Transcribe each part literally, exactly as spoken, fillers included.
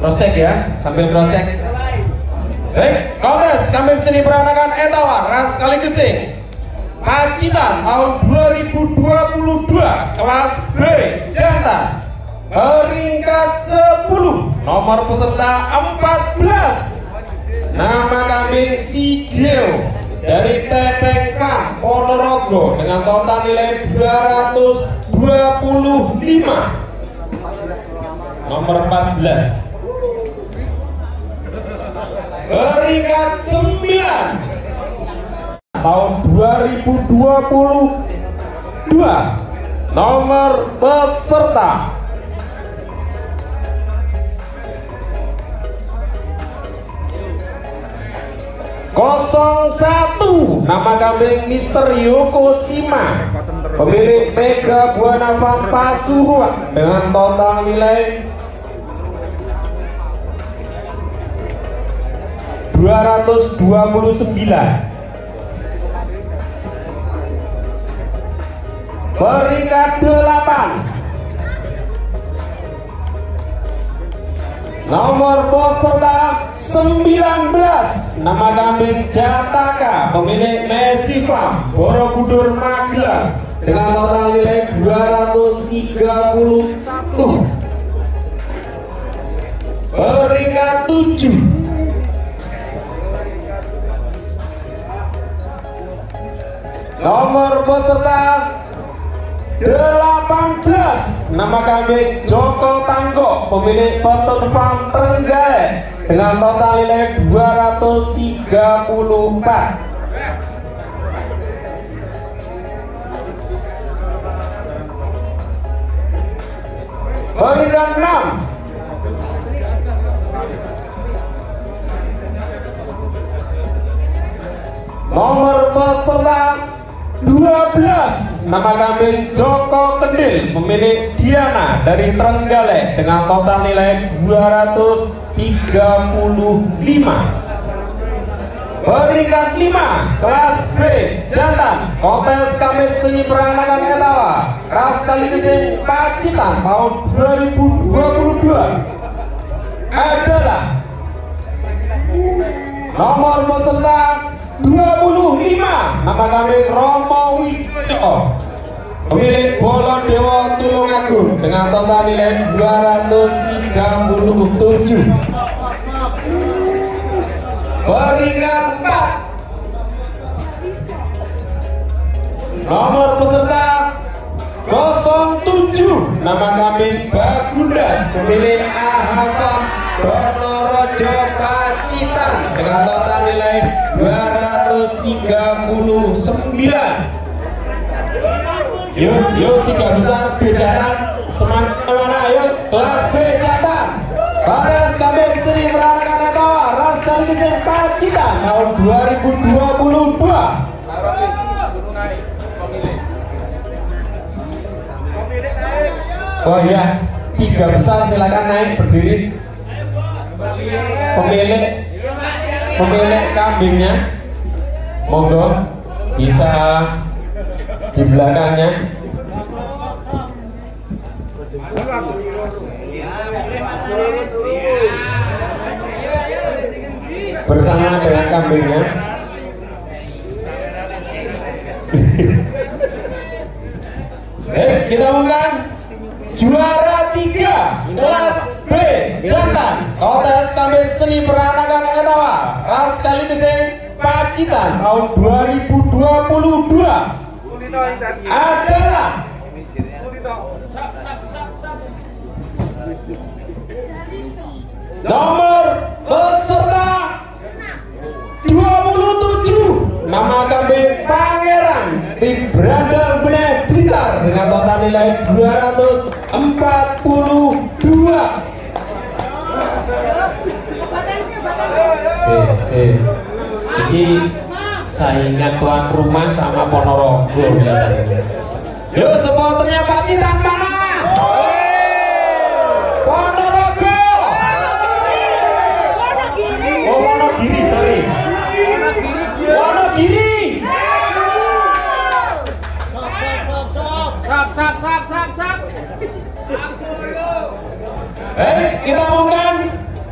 prosek ya, sambil prosek. Baik, kontes kambing seni peranakan Etawa ras Kaligesing Pacitan tahun dua ribu dua puluh dua kelas B jantan peringkat sepuluh, nomor peserta empat belas, nama kambing Sigeo dari Tepengkang Ponorogo dengan total nilai dua ratus dua puluh lima, nomor empat belas. Peringkat sembilan tahun dua ribu dua puluh dua, nomor peserta nol satu, nama kambing Mister Yokoshima pemilik Mega Buana Farm Pasuruan dengan total nilai dua ratus dua puluh sembilan. Peringkat delapan, nomor peserta sembilan belas, nama kambing Jataka pemilik Messi Farm Borobudur Magelang dengan total nilai dua ratus tiga puluh satu. Peringkat tujuh, nomor peserta delapan belas, nama kambing Joko Tanggo pemilik Beton Farm Trenggalek dengan total nilai dua ratus tiga puluh empat. Peringkat enam, nomor peserta dua belas, nama kambing Joko Kendil pemilik Diana dari Trenggalek dengan total nilai dua ratus tiga puluh lima. Peringkat lima, kelas B jantan kontes kambing seni peranakan Etawa ras Kaligesing Pacitan tahun dua ribu dua puluh dua adalah nomor peserta dua puluh lima, nama kambing Romo Widodo pemilik Bolo Dewa Tulungagung dengan total nilai dua ratus tiga puluh tujuh. Peringkat empat, nomor peserta nol tujuh, nama kambing Bagundas pemilik Ahava Bonorojo Pacitan dengan total nilai dua ratus tiga puluh sembilan. Yuk, yuk tiga besar B jantan semangat mana yuk, kelas B jantan kontes kambing seni peranakan Etawa ras Kaligesing Pacitan tahun dua ribu dua puluh dua. Oh iya, tiga besar silakan naik berdiri. Pemilik pemilik kambingnya monggo bisa di belakangnya. Bersama dengan kambingnya. Eh, kita umumkan juara tiga kelas B jantan kontes kambing seni peranakan Etawa ras Kaligesing Pacitan tahun dua ribu dua puluh dua adalah nomor peserta dua puluh tujuh, nama kambing Pangeran tim Brandal Bener Blitar dengan total nilai dua ratus empat puluh dua. Sip, sip. Ini saingan tuan rumah sama Ponorogo kelihatannya. Yuk supporternya Pacitan mana? Ponorogo. Oh Wonogiri, sorry. Wonogiri. Sap, sap, sap, sap, sap. Eh, kita umumkan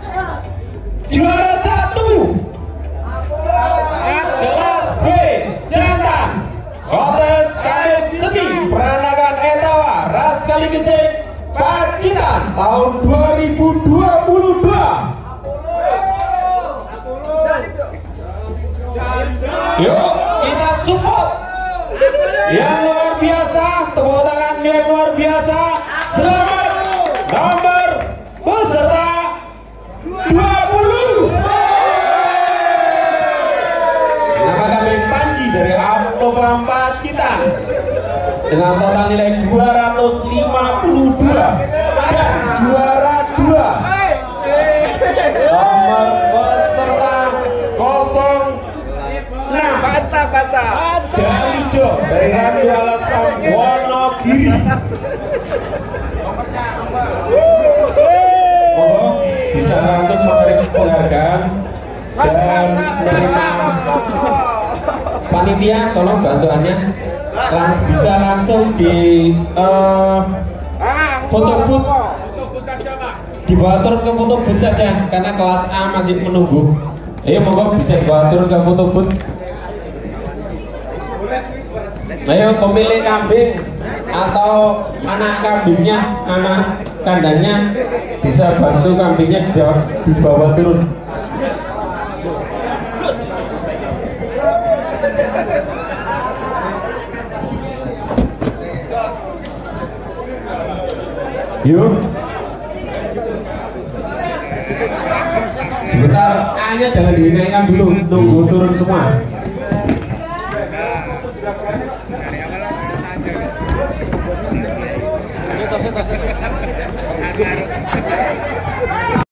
Pacitan tahun dua ribu dua puluh dua. Yuk kita support yang luar biasa, tepuk tangan yang luar biasa. Selamat nomor peserta dua puluh. Nama kami Panji dari Autobahn Pacitan dengan total nilai dua ratus lima puluh dua dan juara dua nomor peserta nol enam kata-kata Dalijo dari Radio Alasam Wonogiri. Mohon bisa langsung memberikan penghargaan dan menerima panitia, tolong bantuannya Lang bisa langsung di uh, foto booth, dibawa turun ke foto booth saja karena kelas A masih menunggu. Ayo monggo bisa dibawa turun ke foto booth. Ayo pemilik kambing atau anak kambingnya, anak kandangnya bisa bantu kambingnya dibawa turun. Yuk. Sebentar, A-nya jangan dinaikkan dulu, tunggu turun semua.